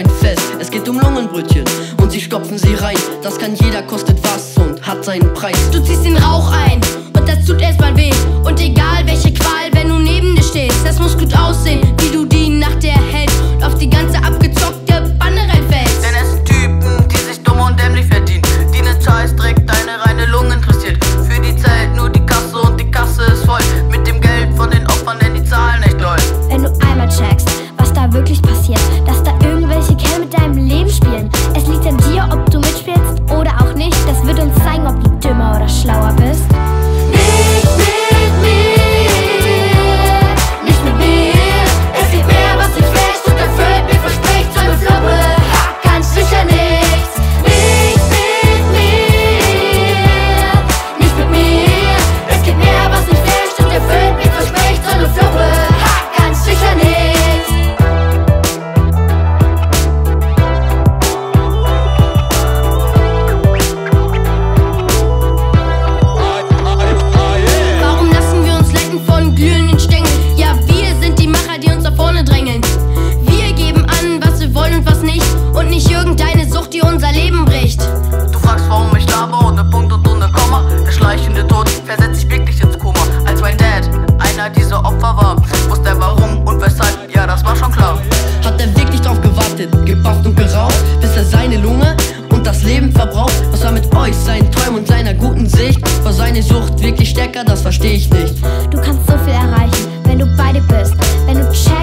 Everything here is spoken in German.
ein Fest. Es geht um Lungenbrötchen und sie stopfen sie rein. Das kann jeder, kostet was und hat seinen Preis. Du ziehst den Rauch ein und das tut erstmal weh. Und egal welche Qual, wenn du neben dir stehst, das muss gut aussehen, wie du die Nacht erhältst und auf die ganze abgezockte Bande reinfällst. Denn es sind Typen, die sich dumm und dämlich verdienen, die nen Scheißdreck deine reine Lunge interessiert. Für die zählt nur die Kasse und die Kasse ist voll mit dem Geld von den Opfern, denn die zahlen echt doll. Wenn du einmal checkst, was da wirklich passiert, dass da irgendwelche Kerle mit deinem Leben spielen. Es liegt an dir, ob du mitspielst oder auch nicht. Das wird uns zeigen, ob du dümmer oder schlauer bist. Nicht mit mir, nicht mit mir. Es gibt mehr, was ich fest und erfüllt mir verspricht. Seine Fluppe hat ganz sicher nichts. Nicht mit mir, nicht mit mir. Es gibt mehr, was ich fest und erfüllt mir verspricht. Seine Fluppe hat ganz sicher nichts. Warum lassen wir uns leiten von glühenden Stängeln? Ja, wir sind die Macher, die uns da vorne drängeln. Wir geben an, was wir wollen und was nicht. Und nicht irgendeine Sucht, die unser Leben bricht. Du fragst, warum ich laber, ohne Punkt und ohne Komma. Der schleichende Tod versetzt sich wirklich ins Koma. Als mein Dad einer dieser Opfer war, wusste er warum und weshalb, ja, das war schon klar. Hat er wirklich drauf gewartet, gebufft und geraucht, bis er seine Lunge und das Leben verbraucht? Was war mit euch, seinen Träumen und seiner guten Sicht? War seine Sucht wirklich stärker? Das versteh ich nicht. Du kannst so viel erreichen, wenn du bei dir bist. Wenn du checkst,